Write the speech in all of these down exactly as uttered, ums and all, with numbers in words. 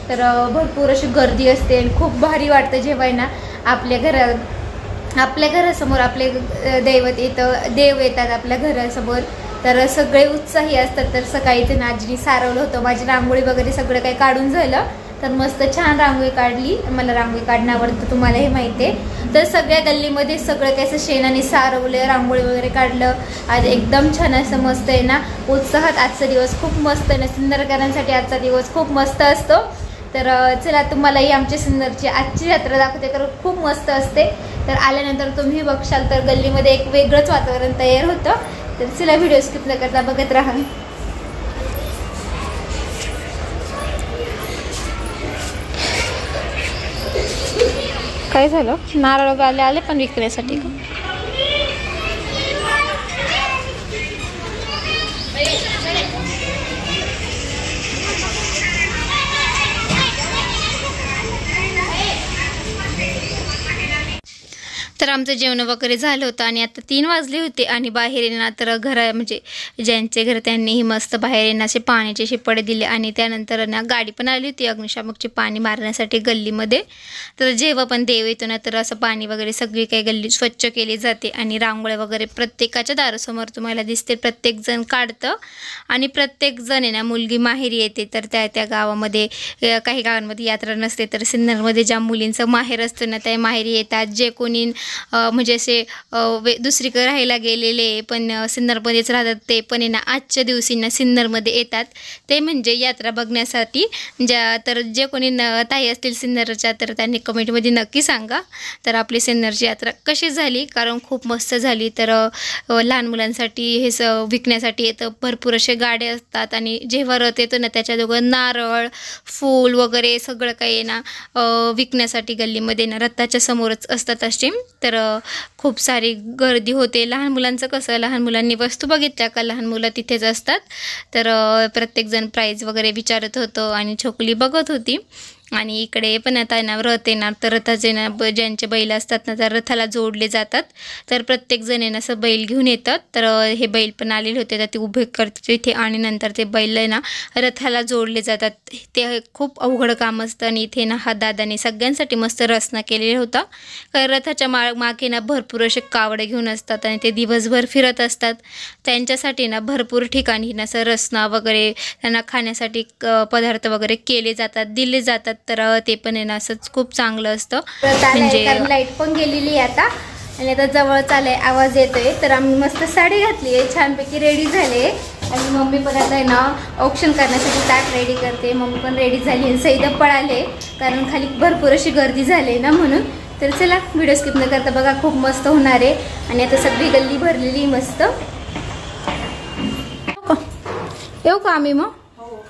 तर भरपूर अशी गर्दी असते आणि खूप भारी वाटतं जेव्हा आहे ना आपल्या घरात आपल्या घरासमोर आपले दैवत येतं देव येतात आपल्या घरासमोर, तर सगळे उत्साही असतात. तर सकाळी ते नाजीने सारवलं होतं, माझी रांगोळी वगैरे सगळं काही काढून झालं, तर मस्त छान रांगोळी काढली. मला रांगोळी काढणं आवडतं, तुम्हाला हे माहिती आहे. तर सगळ्या गल्लीमध्ये सगळं काय असं शेणाने सारवलं, रांगोळी वगैरे काढलं. आज एकदम छान असं मस्त आहे ना, उत्साहात आजचा दिवस खूप मस्त आहे ना, सिन्नरकरांसाठी आजचा दिवस खूप मस्त असतो. तर चला तुम्हालाही आमच्या सिन्नरची आजची यात्रा दाखवते, कारण खूप मस्त असते. तर आल्यानंतर तुम्ही बघशाल तर गल्लीमध्ये एक वेगळंच वातावरण तयार होतं. तर चला व्हिडिओ स्किप न करता बघत राहा. काय झालं? नारळ आले आले पण विकण्यासाठी का? तर आमचं जेवण वगैरे झालं होतं आणि आता तीन वाजले होते आणि बाहेर येणार तर घरा म्हणजे ज्यांचे घर त्यांनीही मस्त बाहेर येणं असे पाण्याचे शिपडे दिले आणि त्यानंतर ना गाडी पण आली होती अग्निशामकची पाणी मारण्यासाठी गल्लीमध्ये. तर जेव्हा पण देव येतो ना तर असं पाणी वगैरे सगळी काही गल्ली स्वच्छ केली जाते आणि रांगोळ्या वगैरे प्रत्येकाच्या दारासमोर तुम्हाला दिसते, प्रत्येकजण काढतं आणि प्रत्येकजण आहे ना मुलगी माहेरी येते. तर त्या त्या गावामध्ये काही गावांमध्ये यात्रा नसते, तर सिन्नरमध्ये ज्या मुलींचं माहेर असतं ना त्या माहेरी येतात. जे कोणी म्हणजे असे वे दुसरीकडे राहायला गेलेले पण सिन्नरमध्येच राहतात ते पण आहे ना आजच्या दिवशी ना सिन्नरमध्ये येतात, ते म्हणजे यात्रा बघण्यासाठी. ज्या तर जे कोणी न ताई असतील सिन्नरच्या तर त्यांनी कमेंटमध्ये नक्की सांगा तर आपली सिन्नरची यात्रा कशी झाली, कारण खूप मस्त झाली. तर लहान मुलांसाठी हे स विकण्यासाठी येतं, भरपूर असे गाड्या असतात आणि जेव्हा रथ येतो ना त्याच्या दोघं नारळ फूल वगैरे सगळं काही ना विकण्यासाठी गल्लीमध्ये ना रथाच्या समोरच असतात असे. तर खूप सारी गर्दी होते. लहान मुलांचं कसं, लहान मुलांनी वस्तू बघितल्या का लहान मुलं तिथेच असतात. तर प्रत्येकजण प्राईज वगैरे विचारत होतं आणि छोकली बघत होती. आणि इकडे पण आता ना रथ येणार तर रथाचे ना ब ज्यांचे बैल असतात ना त्या रथाला जोडले जातात. तर प्रत्येकजण आहे ना असं बैल घेऊन येतात. तर हे बैल पण आलेले होते तर ते उभे करतात इथे आणि नंतर ते बैल आहे ना रथाला जोडले जातात. ते खूप अवघड काम असतं आणि इथे ना हा दादाने सगळ्यांसाठी मस्त रचना केलेला होता. कारण रथाच्या मा मागे ना भरपूर असे कावडे घेऊन असतात आणि ते दिवसभर फिरत असतात. त्यांच्यासाठी ना भरपूर ठिकाणी ना असं रचना वगैरे त्यांना खाण्यासाठी पदार्थ वगैरे केले जातात, दिले जातात. तर ते पण आहे ना असंच खूप चांगलं असतं. म्हणजे लाईट पण गेलेली आहे आता आणि आता जवळ चालय आवाज येतोय. तर आम्ही मस्त साडी घातली आहे, छानपैकी रेडी झाले आणि मम्मी पण आता आहे ना ऑप्शन करण्यासाठी ताट रेडी करते. मम्मी पण रेडी झाली आणि सैद पळाले कारण खाली भरपूर अशी गर्दी झाली ना म्हणून. तर चला व्हिडिओ स्किप न करता बघा, खूप मस्त होणार आहे आणि आता सगळी गल्ली भरलेली मस्त. येऊ का आम्ही मग?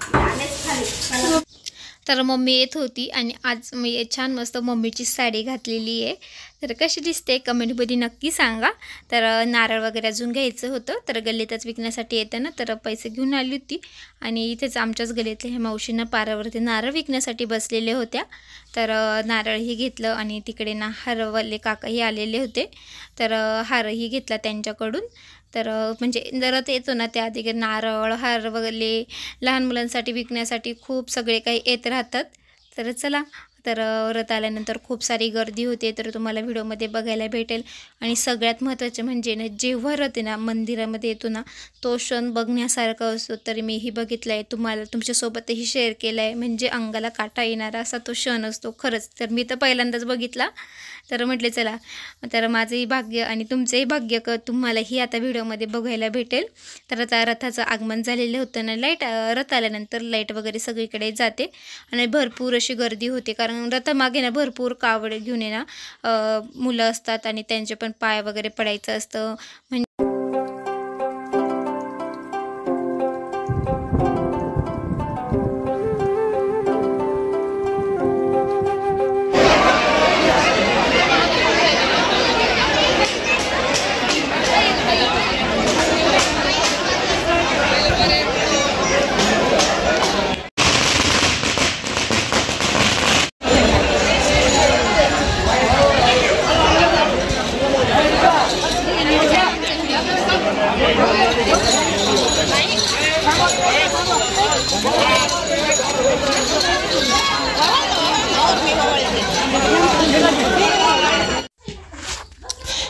तर मम्मी येत होती आणि आज मी छान मस्त मम्मीची साडी घातलेली आहे. तर कशी दिसते कमेंटमध्ये नक्की सांगा. तर नारळ वगैरे अजून घ्यायचं होतं तर गल्लीतच विकण्यासाठी येतं ना तर पैसे घेऊन आली होती आणि इथेच आमच्याच गल्लीतल्या ह्या मावशींना पारावरती नारळ विकण्यासाठी बसलेले होत्या. तर नारळही घेतलं आणि तिकडे ना हारवाले काकाही आलेले होते तर हारही घेतला त्यांच्याकडून. तर म्हणजे रथ येतो ना त्या आधी नारळ हार वगैरे लहान मुलांसाठी विकण्यासाठी खूप सगळे काही येत राहतात. तर चला, तर रथ आल्यानंतर खूप सारी गर्दी होते तर तुम्हाला व्हिडिओमध्ये बघायला भेटेल. आणि सगळ्यात महत्त्वाचे म्हणजे ना जेव्हा रथ आहे ना मंदिरामध्ये येतो ना तो क्षण बघण्यासारखा असतो. तर मीही बघितला आहे, तुम्हाला तुमच्यासोबतही शेअर केला आहे. म्हणजे अंगाला काटा येणारा असा तो क्षण असतो खरंच. तर मी तर पहिल्यांदाच बघितला तर म्हटले चला, तर माझंही भाग्य आणि तुमचंही भाग्य क तुम्हालाही आता व्हिडिओमध्ये बघायला भेटेल. तर आता रथाचं आगमन झालेलं होतं ना, लाईट रथ आल्यानंतर लाईट वगैरे सगळीकडे जाते आणि भरपूर अशी गर्दी होते कारण रथामागे ना भरपूर कावडे घेऊन ये ना मुलं असतात आणि त्यांचे पण पाय वगैरे पडायचं असतं. म्हणजे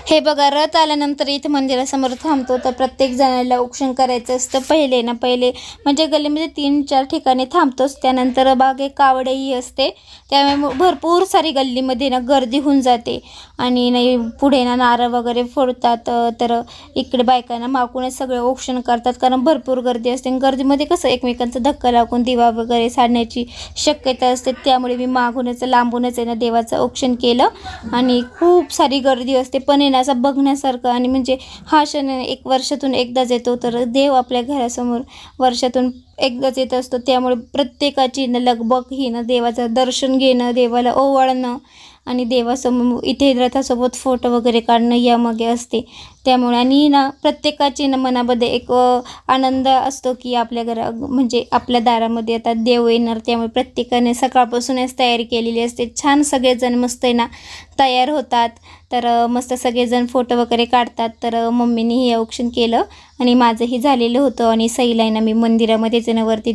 हे बघा, रथ आल्यानंतर इथे मंदिरासमोर थांबतो. तर प्रत्येक जणाला औक्षण करायचं असतं. पहिले ना पहिले म्हणजे गल्लीमध्ये तीन चार ठिकाणी थांबतोच. त्यानंतर बागे कावडेही असते, त्यामुळे भरपूर सारी गल्लीमध्ये ना गर्दी होऊन जाते. आणि नाही पुढे ना नारळ वगैरे फोडतात. तर इकडे बायकांना मागूनच सगळे औक्षण करतात, कारण भरपूर गर्दी असते. गर्दीमध्ये कसं एकमेकांचा धक्का लागून दिवा वगैरे साडण्याची शक्यता असते. त्यामुळे मी मागूनच लांबूनच आहे ना देवाचं औक्षण केलं. आणि खूप सारी गर्दी असते, पण आहे ना असं बघण्यासारखं. आणि म्हणजे हा क्षण एक वर्षातून एकदाच येतो. तर देव आपल्या घरासमोर वर्षातून एकदाच येत असतो. त्यामुळे प्रत्येकाची न लगबग ही ना देवाचं दर्शन घेणं, देवाला ओवाळणं आणि देवासमोर इथे रथासोबत फोटो वगैरे काढणं यामागे असते. त्यामुळे आणि ना प्रत्येकाची ना मनामध्ये एक आनंद असतो की आपल्या घरा म्हणजे आपल्या दारामध्ये आता देव येणार. त्यामुळे प्रत्येकाने सकाळपासूनच तयारी केलेली असते. छान सगळेजण मस्त आहे ना तयार होतात. तर मस्त सगळेजण फोटो वगैरे काढतात. तर मम्मीनेही औक्षण केलं आणि माझंही झालेलं होतं. आणि सईला आहे ना मी मंदिरामध्येच ना वरती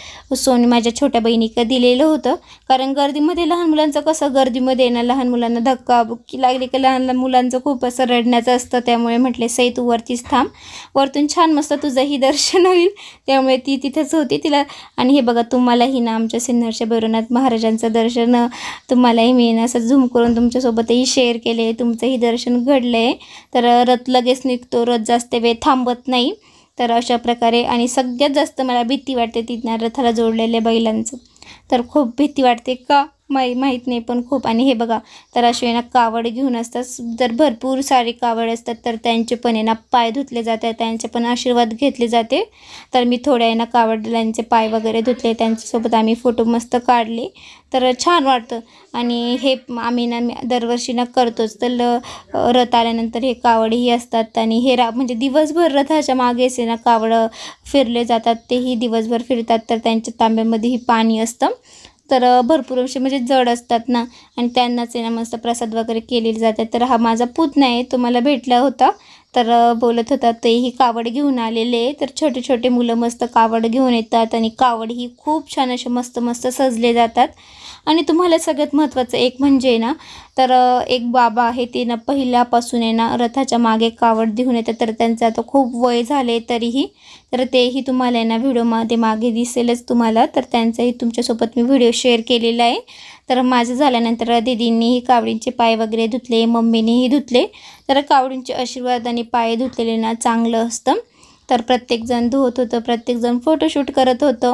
सोन माझ्या छोट्या बहिणीकडे दिलेलं होतं, कारण गर्दीमध्ये लहान मुलांचं कसं गर्दीमध्ये ना लहान मुलांना धक्का बुक्की लागली की लहान लहान मुलांचं खूप असं रडण्याचं असतं. त्यामुळे म्हटले सई तू वरतीच थांब, वरतून छान मस्त तुझंही दर्शन होईल. त्यामुळे ती तिथंच होती तिला. आणि हे बघा, तुम्हालाही ना आमच्या सिन्नरच्या भैरवनाथ महाराजांचं दर्शन तुम्हालाही मी ना असं झूम करून तुमच्यासोबतही शेअर केले. तुमचंही दर्शन घडलं आहे. तर रथ लगेच निघतो, रथ जास्त वेळ थांबत नाही. तर अशा प्रकारे. आणि सगळ्यात जास्त मला भीती वाटते तिथनं रथाला जोडलेल्या बैलांचं. तर खूप भीती वाटते का माही माहीत नाही, पण खूप. आणि हे बघा, तर असे ना कावड घेऊन असतात. जर भरपूर सारे कावड असतात तर त्यांचे पण आहे ना पाय धुतले जातात, त्यांचे पण आशीर्वाद घेतले जाते. तर मी थोड्या आहे ना कावडल्यांचे पाय वगैरे धुतले, त्यांच्यासोबत आम्ही फोटो मस्त काढले. तर छान वाटतं. आणि हे आम्ही ना दरवर्षी ना करतोच. तर रथ आल्यानंतर हे कावडही असतात. आणि हे रा म्हणजे दिवसभर रथाच्या मागेच आहे ना कावडं फिरले जातात. तेही दिवसभर फिरतात. तर त्यांच्या तांब्यामध्येही पाणी असतं. तर भरपूर असे म्हणजे जड असतात ना, आणि त्यांनाच आहे ना मस्त प्रसाद वगैरे केलेले जातात. तर हा माझा पुतणा आहे, तो मला भेटला होता. तर बोलत होता तेही कावड घेऊन आलेले. तर छोटे छोटे मुलं मस्त कावड घेऊन येतात. आणि कावड ही खूप छान असे मस्त मस्त सजले जातात. आणि तुम्हाला सगळ्यात महत्त्वाचं एक म्हणजे ना, तर एक बाबा आहे ते ना पहिल्यापासून आहे ना रथाच्या मागे कावड घेऊन येतात. तर त्यांचं आता खूप वय झाले तरीही. तर तेही तुम्हाला आहे ना व्हिडिओमध्ये मागे दिसेलच तुम्हाला. तर त्यांचाही तुमच्यासोबत मी व्हिडिओ शेअर केलेला आहे. तर माझं झाल्यानंतर दीदींनीही कावडींचे पाय वगैरे धुतले, मम्मीनेही धुतले. तर कावडींचे आशीर्वाद आणि पाय धुतलेले ना चांगलं असतं. तर प्रत्येकजण धुवत होतं, प्रत्येकजण फोटोशूट करत होतं.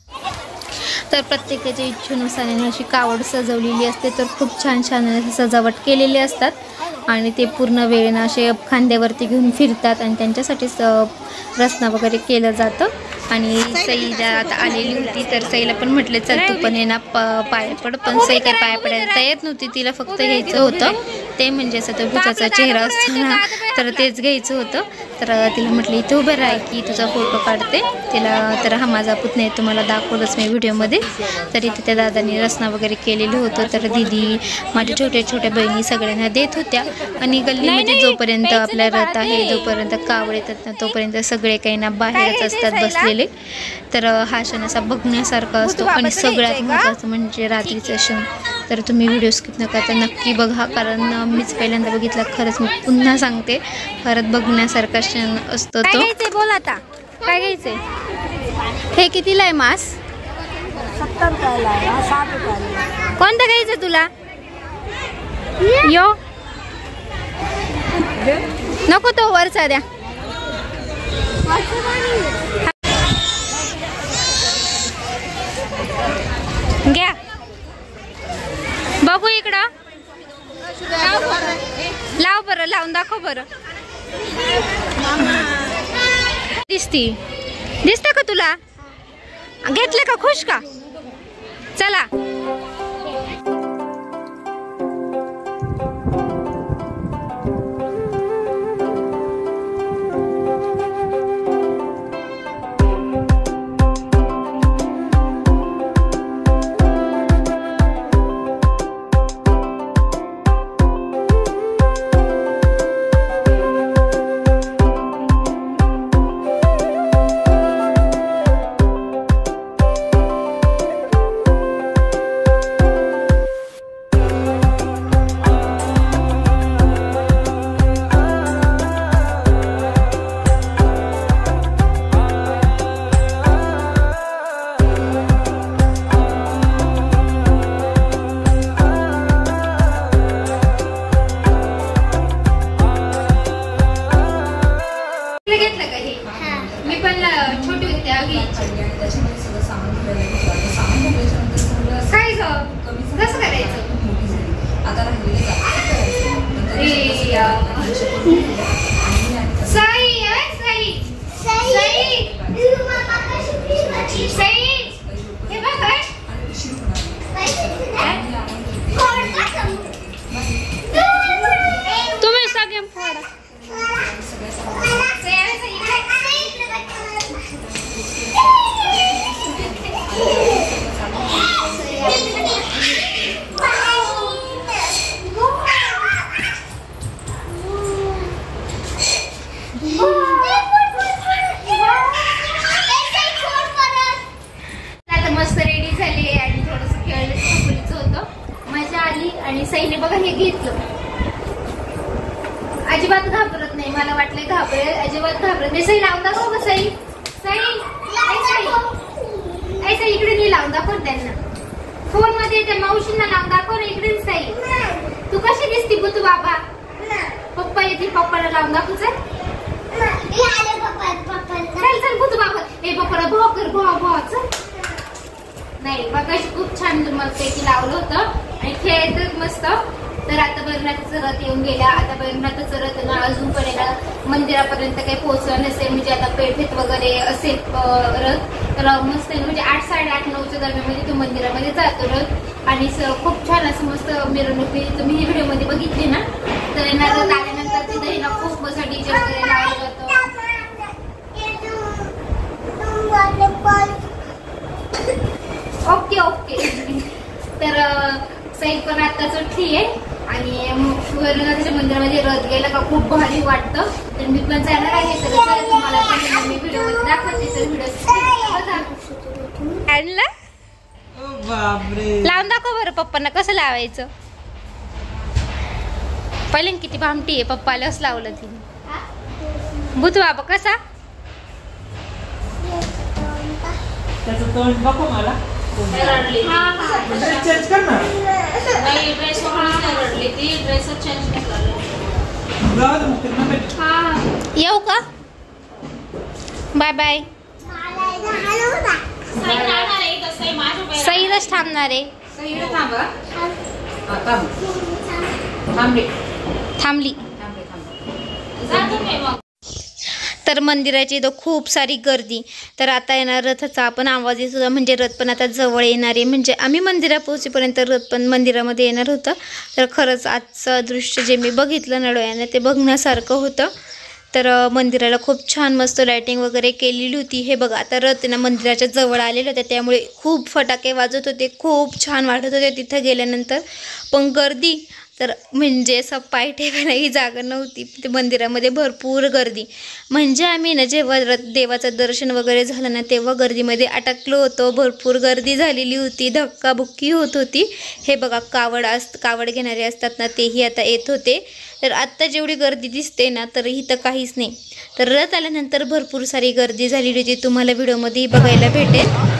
तर प्रत्येकाच्या इच्छेनुसार अशी कावड सजवलेली असते. तर खूप छान छान सजावट केलेली असतात. आणि ते पूर्ण वेळ ना असे खांद्यावरती घेऊन फिरतात. आणि त्यांच्यासाठीच रचना वगैरे केलं जातं. आणि सईला आता आलेली होती, तर सईला पण म्हटलं चल तू पण आहे ना प पाया पड. पण सई काय पाया पडायला तयार नव्हती. तिला फक्त घ्यायचं होतं ते म्हणजे असं तो भुताचा चेहरा असतो ना, तर तेच घ्यायचं होतं. तर तिला म्हटलं इथे उभं राह की तुझा फोटो काढते तिला. तर हा माझा पुतण्या आहे, तुम्हाला दाखवलंच मी व्हिडिओमध्ये. तर इथे त्या दादांनी रचना वगैरे केलेलं होतं. तर दीदी माझ्या छोट्या छोट्या बहिणी सगळ्यांना देत होत्या. आणि गल्लीमध्ये जोपर्यंत आपल्या रथ आहे, जोपर्यंत कावड येतात ना, तोपर्यंत सगळे काही ना बाहेरच असतात बसलेले. तर हा क्षण असा बघण्यासारखा असतो. आणि सगळ्यात महत्त्वाचं म्हणजे रात्रीचा क्षण. तर तुम्ही व्हिडिओ स्किप नका, तर नक्की बघा, कारण मीच पहिल्यांदा बघितला. खरंच मी पुन्हा सांगते, खरंच बघण्यासारखा क्षण असतो तो. बोल आता काय घ्यायचंय? हे कितीला आहे मास? सत्तर रुपयाला आहे, साठ रुपयाला. कोणतं घ्यायचं तुला? यो नको, तो वरचा द्या. घ्या, बघू इकडं. लाव बरं, लावून दाखव बरं. दिसती दिसतं का तुला? घेतलं का? खुश का? चला. हे घेतलं. अजिबात घाबरत नाही. मला वाटलं घाबरेल, अजिबात घाबरत नाही. सई लावून दाखव ग सई. सई सई इकडे नाही, लावून दाखव त्यांना. फोन मध्ये त्या मावशींना लावून दाखव ना इकडे. सई तू कशी दिसती बुतू बाबा? पप्पा येतील, पप्पाला लावून दाखव. चल चल चल बुतू बाबा. ए पप्पाला भाव कर, भाव भाव. चल नाही बघा खूप छान तुम्हाला पैकी लावलं होतं आणि खेळत मस्त. तर आता बैरनाथाचं रथ येऊन गेल्या. आता बैरनाथाचं रथ ना अजून पर्यंत मंदिरापर्यंत काही पोहोचलं नसेल. म्हणजे आता पेठेत वगैरे असेल रथ. तर मस्त म्हणजे आठ साडेआठ नऊच्या दरम्यान तो मंदिरामध्ये जातो रथ. आणि खूप छान असं मस्त मिरवणूक तुम्ही ही व्हिडिओ मध्ये बघितली ना. तर येणार रथ आल्यानंतर तिथे ना खूप मस्त डीजे वगैरे लावलं जातं. Okay okay. तर सई पण आताच उठली आहे आणि बैरनाथाच्या मंदिरामध्ये रथ गेला का खूप भारी वाटतं. तर मी पण जाणार आहे. तर तुम्हाला पण मी व्हिडिओ मध्ये दाखवते. तर व्हिडिओ आणला लावून दाखव बरं पप्पांना कसं लावायचं. पहिल्यांदा किती भामटी आहे. पप्पालाच लावलं तिने. बुतू बाबा कसा त्याचं तोंड बघू मला. चेंज कर ना. नाही ड्रेस रडली ती. ड्रेस चेंज येऊ का? Bye bye. सईलाच थांबणार आहे. थांबली. तर मंदिराची इथं खूप सारी गर्दी. तर आता येणार रथाचा आपण आवाज येत होता. म्हणजे रथ पण आता जवळ येणार आहे. म्हणजे आम्ही मंदिरात पोहोचेपर्यंत रथ पण मंदिरामध्ये येणार होतं. तर खरंच आजचं दृश्य जे मी बघितलं ना डोळ्याने ते बघण्यासारखं होतं. तर मंदिराला खूप छान मस्त लायटिंग वगैरे केलेली होती. हे बघा आता रथ ना मंदिराच्या जवळ आलेले होते त्यामुळे खूप फटाके वाजत होते. खूप छान वाटत होते तिथं गेल्यानंतर. पण गर्दी तर म्हणजे असं पाय ठेवायलाही जागा नव्हती. ते मंदिरामध्ये भरपूर गर्दी. म्हणजे आम्ही ना जेव्हा देवाचं दर्शन वगैरे झालं ना तेव्हा गर्दीमध्ये अटकलो होतो. भरपूर गर्दी झालेली होती. धक्काबुक्की होत होती. हे बघा कावड अस कावड घेणारे असतात ना तेही आता येत होते. तर आत्ता जेवढी गर्दी दिसते ना तर इथं काहीच नाही. तर रथ आल्यानंतर भरपूर सारी गर्दी झालेली होती. तुम्हाला व्हिडिओमध्येही बघायला भेटेल.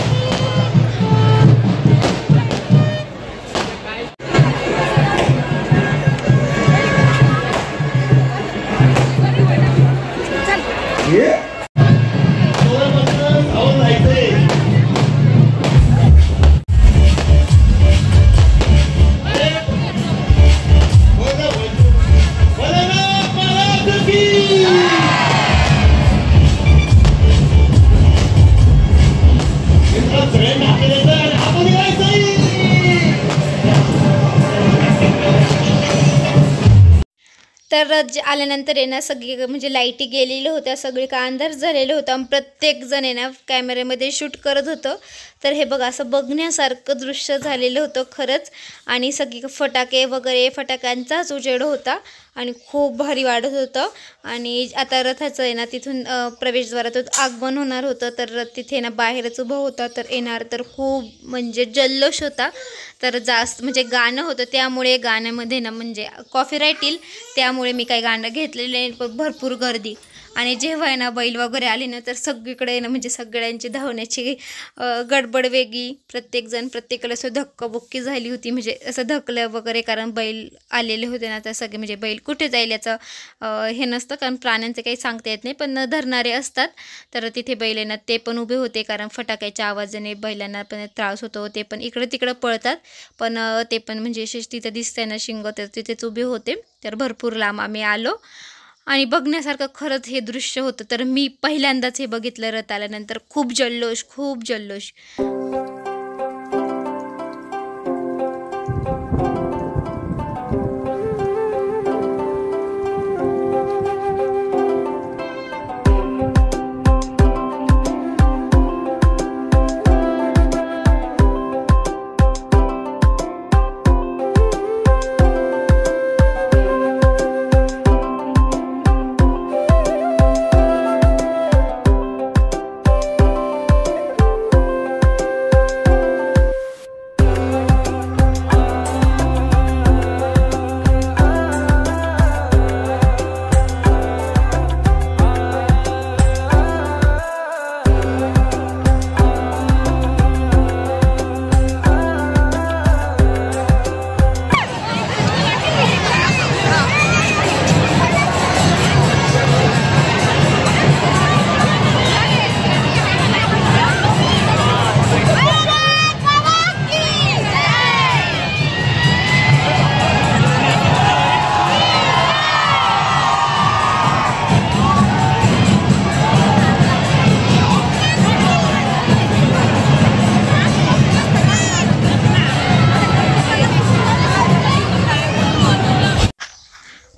तर रथ आल्यानंतर आहे ना सगळी म्हणजे लाईटी गेलेल्या होत्या. सगळी का अंधार झालेलं होतं आणि प्रत्येक जण आहे ना कॅमेऱ्यामध्ये शूट करत होतं. तर हे बघा असं बघण्यासारखं दृश्य झालेलं होतं खरंच. आणि सगळी फटाके वगैरे फटाक्यांचाच उजेड होता आणि खूप भारी वाटत होतं. आणि आता रथाचं आहे ना तिथून प्रवेशद्वारातून आगमन होणार होतं. तर रथ तिथे ना बाहेरच उभं होता. तर येणार तर खूप म्हणजे जल्लोष होता. तर जास्त म्हणजे गाणं होतं त्यामुळे गाण्यामध्ये ना म्हणजे कॉपीराईट येईल त्यामुळे मी काही गाणं घेतलेलं नाही. पण भरपूर गर्दी. आणि जेव्हा आहे ना बैल वगैरे आले ना तर सगळीकडे ना म्हणजे सगळ्यांची धावण्याची गडबड वेगळी. प्रत्येकजण प्रत्येकाला असं धक्काबुक्की झाली होती. म्हणजे असं धकलं वगैरे कारण बैल आलेले होते ना तर सगळे म्हणजे बैल कुठे जाईल याचं हे नसतं कारण प्राण्यांचं काही सांगता येत नाही. पण धरणारे असतात. तर तिथे बैल ना ते पण उभे होते कारण फटाक्याच्या आवाजाने बैलांना पण त्रास होतो. ते पण इकडं तिकडं पळतात. पण ते पण म्हणजे तिथं दिसतंय ना शिंग तर तिथेच उभे होते. तर भरपूर लांब आम्ही आलो. आणि बघण्यासारखं खरंच हे दृश्य होतं. तर मी पहिल्यांदाच हे बघितलं रथ आल्यानंतर. खूप जल्लोष खूप जल्लोष.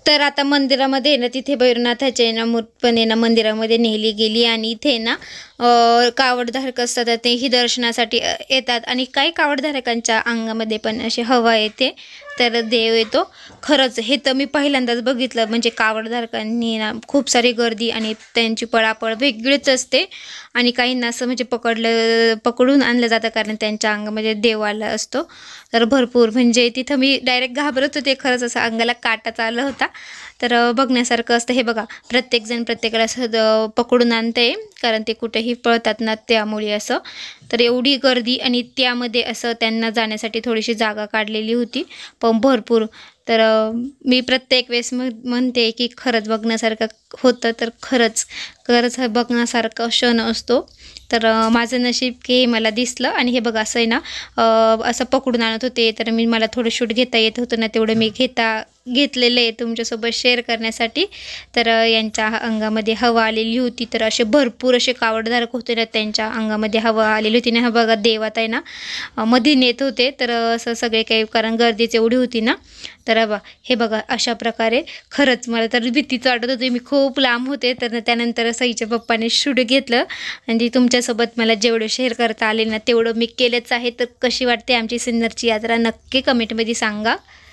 तर आता मंदिरामध्ये ना तिथे भैरवनाथाचे ना मूर्त पण आहे ना मंदिरामध्ये नेली गेली आणि इथे ना कावडधारक असतात ते ही दर्शनासाठी येतात आणि काही कावडधारकांच्या अंगामध्ये पण अशी हवा येते तर देव येतो. खरंच हे तर मी पहिल्यांदाच बघितलं म्हणजे कावडधारकांनी ना खूप सारी गर्दी आणि त्यांची पळापळ वेगळीच असते आणि काहींना असं म्हणजे पकडलं पकडून आणलं जातं कारण त्यांच्या अंगामध्ये देव आला असतो. तर भरपूर म्हणजे तिथं मी डायरेक्ट घाबरत होते खरंच असं अंगाला काटाच आला होता. तर बघण्यासारखं असतं हे बघा प्रत्येकजण प्रत्येकाला असं पकडून आणते कारण ते कुठेही पळतात ना त्यामुळे असं. तर एवढी गर्दी आणि त्यामध्ये असं त्यांना जाण्यासाठी थोडीशी जागा काढलेली होती पण भरपूर. तर मी प्रत्येक वेळेस म्हणते की खरंच बघण्यासारखं होतं तर खरंच खरंच बघण्यासारखं क्षण असतो. तर माझं नशीब की मला दिसलं आणि हे बघा असं आहे ना असं पकडून आणत होते तर मी मला थोडं शूट घेता येत होतं ना तेवढं मी घेता घेतलेलं आहे तुमच्यासोबत शेअर करण्यासाठी. तर यांच्या अंगामध्ये हवा आलेली होती तर असे भरपूर असे कावडधारक होते ना त्यांच्या अंगामध्ये हवा आलेली होती ना. हा बघा देवात आहे ना मध्ये नेत होते तर असं सगळे काही कारण गर्दीच एवढी होती ना. तर बा हे बघा अशा प्रकारे खरंच मला तर भीतीच वाटत होती मी खूप लांब होते. तर त्यानंतर सईच्या पप्पाने शूट घेतलं आणि तुमच्यासोबत मला जेवढं शेअर करता आले ना तेवढं मी केलंच आहे. तर कशी वाटते आमची सिन्नरची यात्रा नक्की कमेंटमध्ये सांगा.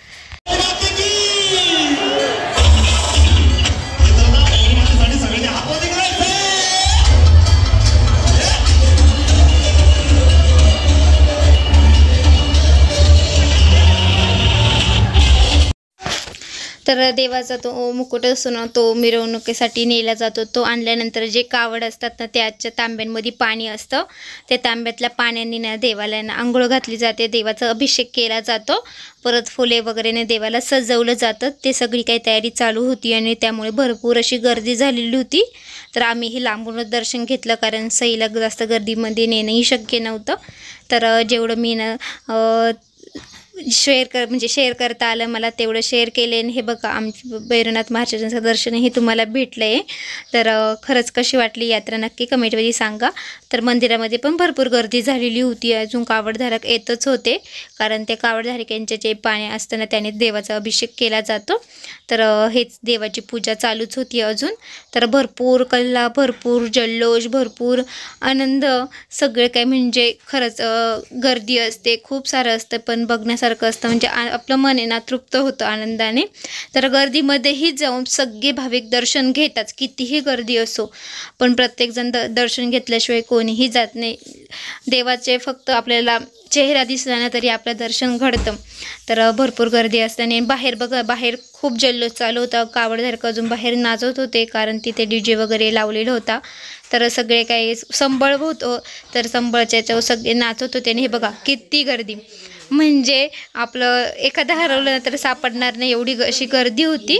तर देवाचा तो मुकुट असतो ना तो मिरवणुकीसाठी नेला जातो. तो आणल्यानंतर जे कावड असतात ना त्याच्या तांब्यांमध्ये पाणी असतं त्या तांब्यातल्या पाण्याने ना देवाला ना आंघोळ घातली जाते. देवाचा अभिषेक केला जातो. परत फुले वगैरेने देवाला सजवलं जातं. ते सगळी काही तयारी चालू होती आणि त्यामुळे भरपूर अशी गर्दी झालेली होती. तर आम्हीही लांबूनच दर्शन घेतलं कारण सईला जास्त गर्दीमध्ये नेणंही शक्य नव्हतं. तर जेवढं मी ना शेअर कर म्हणजे शेअर करता आलं मला तेवढं शेअर केले. आणि हे बघा आमच्या भैरवनाथ महाराजांचं दर्शनही तुम्हाला भेटलं आहे. तर खरंच कशी वाटली यात्रा नक्की कमेंटमध्ये सांगा. तर मंदिरामध्ये पण भरपूर गर्दी झालेली होती. अजून कावडधारक येतच होते कारण त्या कावडधारकांचे जे पाणी असतं ना त्याने देवाचा अभिषेक केला जातो. तर हेच देवाची पूजा चालूच होती अजून. तर भरपूर कल्ला भरपूर जल्लोष भरपूर आनंद सगळे काय म्हणजे खरंच गर्दी असते खूप सारं असतं पण बघण्यासारखं असतं म्हणजे आपलं मन आहे ना तृप्त होतं आनंदाने. तर गर्दीमध्येही जाऊन सगळे भाविक दर्शन घेतात कितीही गर्दी असो पण प्रत्येकजण द दर्शन घेतल्याशिवाय कोणीही जात नाही. देवाचे फक्त आपल्याला चेहरा दिसला ना तरी आपलं दर्शन घडतं. तर भरपूर गर्दी असताना बाहेर बघा बाहेर खूप जल्लोष चालू होता. कावडधारक अजून बाहेर नाचत होते कारण तिथे डी जे वगैरे लावलेला होता. तर सगळे काही संबळ होतं तर संबळच्या याच्यावर सगळे नाचत होते. आणि हे बघा किती गर्दी म्हणजे आपलं एखादं हरवलं तर सापडणार नाही एवढी अशी गर्दी होती.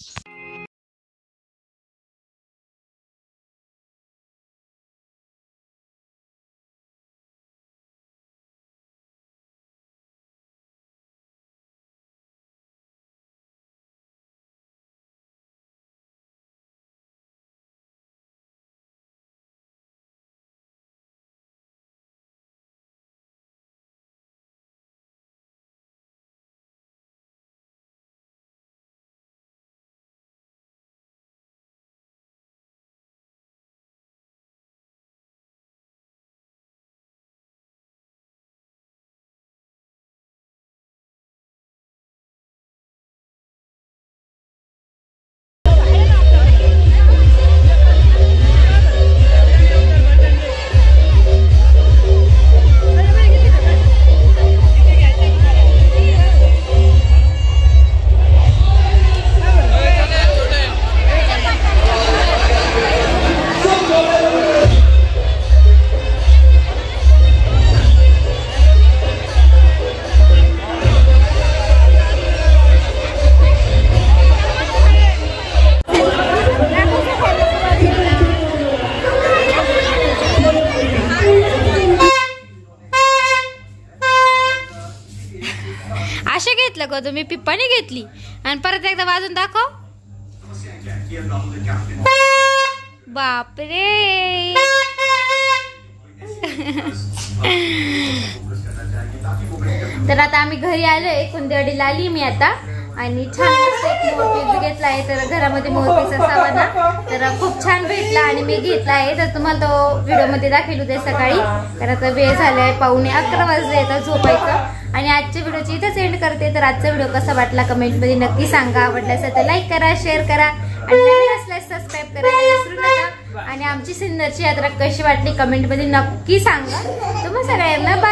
अशा घेतलं का तुम्ही पिप्पाने घेतली आणि परत एकदा वाजून दाखव. बापरे तर आता आम्ही घरी आलोय. कुंदेवाडीला आली मी आता आणि छान मस्त एक मोरपीस घेतला आहे. तर घरामध्ये मोरपीस असावा ना तर खूप छान भेटला आणि मी घेतला आहे. तर तुम्हाला तो व्हिडिओमध्ये दाखवलं होते सकाळी. तर आता वेळ झालाय पावणे अकरा वाजले आता झोपायचं. आणि आजच्या व्हिडिओची इथेच एंड करते. तर आजचा व्हिडिओ कसा वाटला कमेंटमध्ये नक्की सांगा. आवडला असेल तर लाईक करा, शेअर करा आणि नवीन असल्यास सबस्क्राईब करायला विसरू नका. आणि आमची सिन्नरची यात्रा कशी वाटली कमेंटमध्ये नक्की सांगा. तुम्हा सगळ्यांना बाय.